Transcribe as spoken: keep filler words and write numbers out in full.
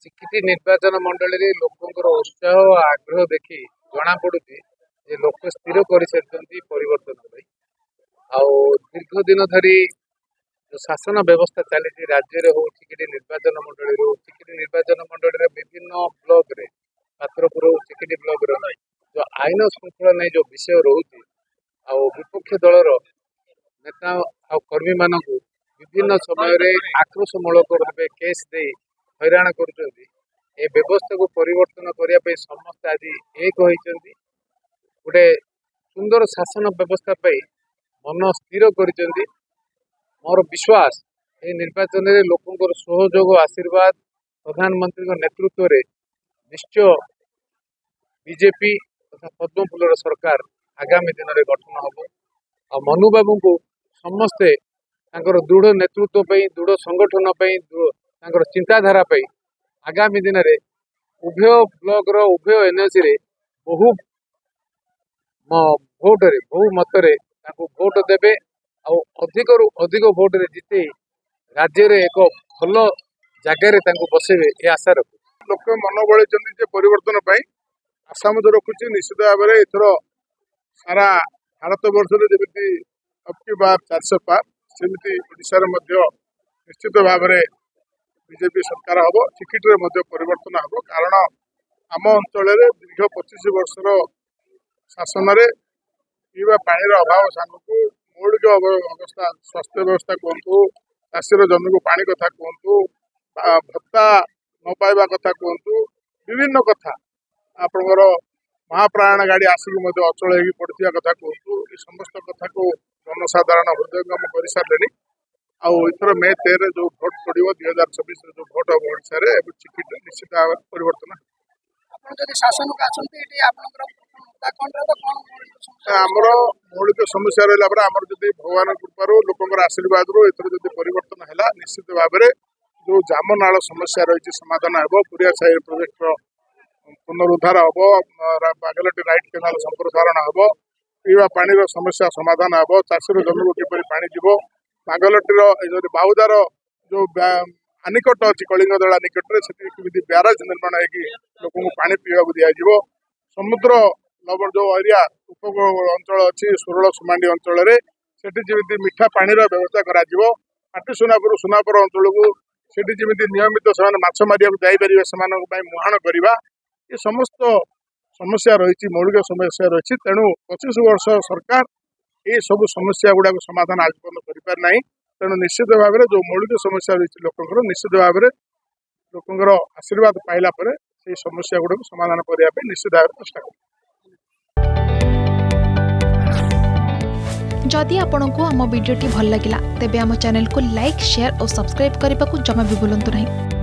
चिकिटी निर्वाचन मंडली लोकंर उत्साह और आग्रह देखी जना पड़ुची जे लोक स्थिर कर परिवर्तन आउ दीर्घ दिन धरी जो शासन व्यवस्था चली राज्य में हो चिकिटी निर्वाचन मंडली हो चिकिटी निर्वाचन मंडली विभिन्न ब्लॉक रे पात्रपुर चिकिटी ब्लॉक रे जो आईन श्रृंखला नहीं जो विषय रोचे आउ विपक्ष दलर नेता आ कर्मी मानक विभिन्न समय आक्रोशमूलक भाव केस दे हैरान कर व्यवस्था को परिवर्तन करने समस्त आज एक होती गोटे सुंदर शासन व्यवस्था मन स्थिर कर मोर विश्वास ये निर्वाचन में लोकंर सहयोग आशीर्वाद प्रधानमंत्री नेतृत्व में निश्चय बीजेपी तथा पद्मफुलर सरकार आगामी दिन में गठन हम और मनु बाबू को समस्ते दृढ़ नेतृत्व दृढ़ संगठन चिंताधारा आगामी दिन में उभय ब्लॉक रो उभय एनएसी रे बहु भोट रे बहु मत रे भोट देवे अधिक रु अधिक भोट रे जीते राज्य रे एक भल जगह बसेबे ये आशा रखु लोक मन बड़े परिवर्तन आशा मत रखुची निश्चित भाव में एथर सारा भारत वर्ष जमी अबकी बार चार सौ पार सेमती ओडिशार निश्चित भाव में बीजेपी सरकार हम चिकिटी परिवर्तन हम कारण आम अंचल दीर्घ पचिश वर्षर शासन पीवा पानी अभाव सांगू मौलिक अवस्था स्वास्थ्य व्यवस्था कहतु चाषीर जमी को पानी कथा कहतु भत्ता न पाइबा कथा कहतु विभिन्न कथा आपणकर महाप्राण गाड़ी आसिक अचल हो पड़ा कथा कहतु ये समस्त कथा को जनसाधारण हृदयंगम कर सारे आउर मे तेरह जो भोट पड़ो दुई हजार छब्बीस जो भोट हम ओडिशा चिकिटी निश्चित भाव परिवर्तन आमर मौलिक समस्या रहा आमर जब भगवान कृपार लोकर आशीर्वाद एथर परिवर्तन है निश्चित भाव में जो जामनाल समस्या रही समाधान हो पुरिया साई प्रोजेक्ट पुनरुद्धार हम बागलटी राइट केनाल संप्रसारण हम पीवा पानी समस्या समाधान हम चाषीर जमी को किपर पानी जीव बागलटीर बाहुदार जो आनिकट अच्छी कलिंगदला निकट में ब्यारेज निर्माण होगी लोक पानी पीवा दिज्व समुद्र लवर जो एरिया उपकूल अंचल अच्छी सुरल सुमांडी अंचल से मीठा पानी व्यवस्था कर सुनापुर सुनापुर अंचल को सेठी नियमित से माछ मारिया जापर से मुहाण करवा ये समस्त समस्या रही मौलिक समस्या रही तेणु पचिश वर्ष सरकार ये सब समस्या गुड़ाक समाधान आज पर्यटन कर पारि तेणु निश्चित भाव में जो मौलिक समस्या रही लोकर निश्चित भाव में लोकर आशीर्वाद पाइला से समस्या गुड़ाक समाधान करने निश्चित भाव में चेष्टा कर। जदि आपंक आम भिडी भल लगा तेब आम चैनल को लाइक शेयर और सब्सक्राइब करने को जमा भी भूलु नहीं।